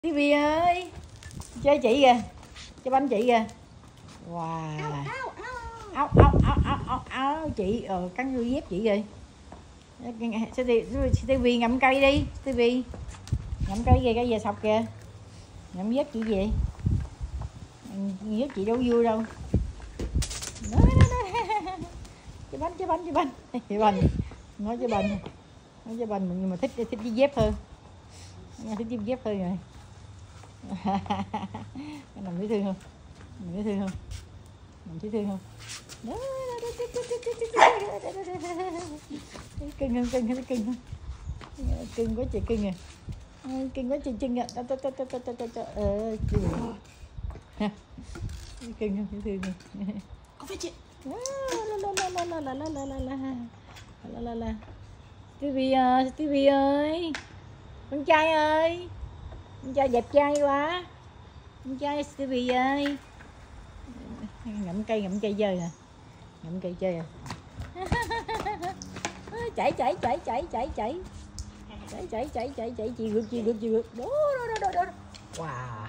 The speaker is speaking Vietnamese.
Tivi ơi, chơi chị kìa, chơi banh chị kìa. Wow. Áo chị cắn vô dép chị rồi. Tivi ngậm cây đi, Tivi ngậm cây kìa, cây về sọc kìa, ngậm dép chị gì? Dép chị đâu vui đâu. Chơi banh nói chơi banh nhưng mà thích với dép hơn, thích với dép hơn rồi. Nằm thấy thương không? Nằm thấy thương không? Nằm thấy thương không? Đó. Cưng không? Cưng không? Cưng không? Cưng quá trời cưng à. Cưng quá trời cưng à. Cưng không? Thấy thương không? Có phải chị? Tivi ơi, con trai ơi, con trai đẹp trai quá, con trai Tivi ơi. Ngậm cây chơi nè, ngậm cây chơi à. Chạy chị gượt đó. Wow.